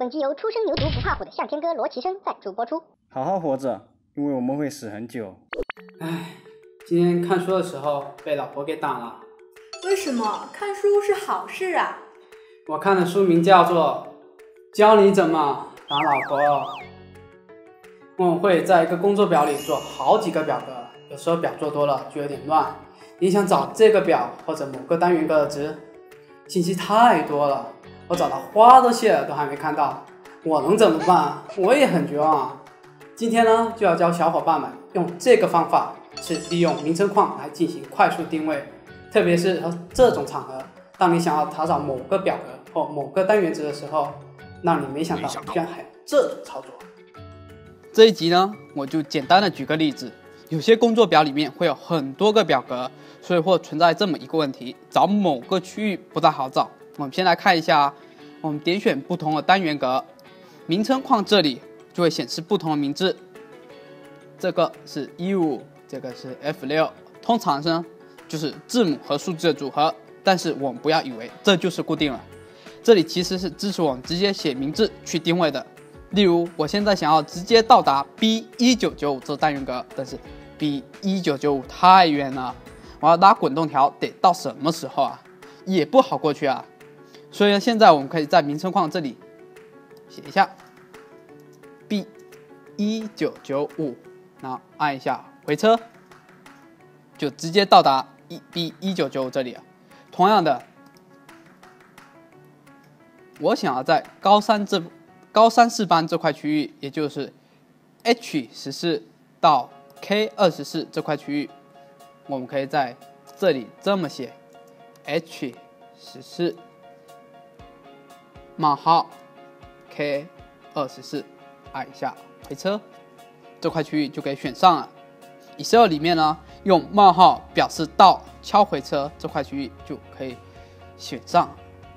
本集由初生牛犊不怕虎的向天哥罗奇生赞助播出。 好好活着，因为我们会死很久。 唉，今天看书的时候被老婆给打了。 为什么？看书是好事啊。 我看的书名叫做《教你怎么打老婆》。我们会在一个工作表里做好几个表格，有时候表做多了就有点乱。你想找这个表或者某个单元格的值，信息太多了，我找到花都谢了都还没看到，我能怎么办？我也很绝望啊。今天呢，就要教小伙伴们用这个方法，是利用名称框来进行快速定位，特别是这种场合，当你想要查找某个表格或某个单元值的时候，让你没想到居然还有这种操作。这一集呢，我就简单的举个例子，有些工作表里面会有很多个表格，所以会存在这么一个问题，找某个区域不太好找。我们先来看一下，我们点选不同的单元格，名称框这里就会显示不同的名字，这个是15，这个是 F6， 通常呢就是字母和数字的组合，但是我们不要以为这就是固定了，这里其实是支持我们直接写名字去定位的。例如我现在想要直接到达 B1995 这单元格，但是 B1995 太远了，我要拉滚动条得到什么时候啊？也不好过去啊。所以现在我们可以在名称框这里写一下 B1995， 然后按一下回车，就直接到达 B1995 这里了。同样的，我想要在高3班这块区域，也就是 H14 到 K24 这块区域，我们可以在这里这么写 H14 冒号 K24， 按一下回车，这块区域就可以选上了。Excel 里面呢，用冒号表示到敲回车这块区域就可以选上。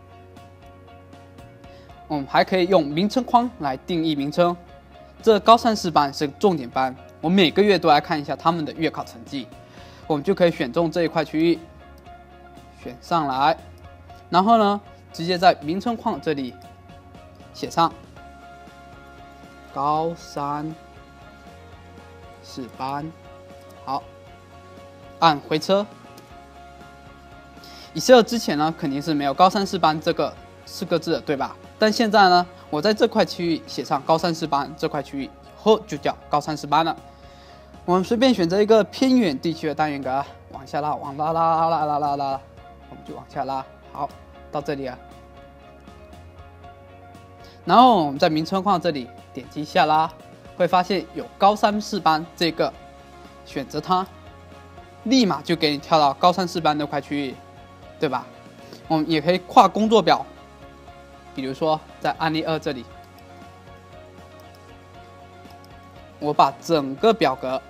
我们还可以用名称框来定义名称。这高3、4班是重点班，我每个月都来看一下他们的月考成绩，我们就可以选中这一块区域，选上来，然后呢，直接在名称框这里写上高3、4班，好，按回车。Excel 之前呢，肯定是没有高3、4班这个4个字的，对吧？但现在呢，我在这块区域写上高3、4班这块区域以后，就叫高3、4班了。我们随便选择一个偏远地区的单元格，往下拉，往拉，我们就往下拉。好，到这里了。然后我们在名称框这里点击下拉，会发现有高3、4班这个，选择它，立马就给你跳到高3、4班那块区域，对吧？我们也可以跨工作表。比如说在案例2这里，我把整个表格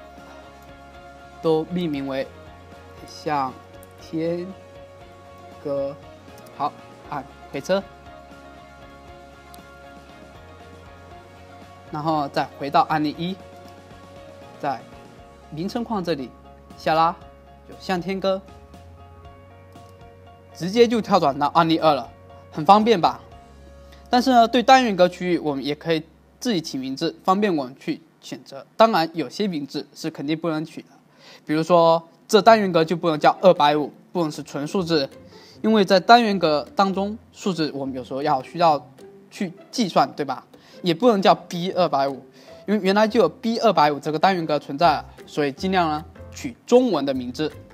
都命名为向天哥，好，按回车，然后再回到案例1，在名称框这里下拉，就向天哥，直接就跳转到案例2了。很方便吧？但是呢，对单元格区域，我们也可以自己起名字，方便我们去选择。当然，有些名字是肯定不能取的，比如说这单元格就不能叫250，不能是纯数字，因为在单元格当中，数字我们有时候需要去计算，对吧？也不能叫 B250，因为原来就有 B250这个单元格存在，所以尽量呢取中文的名字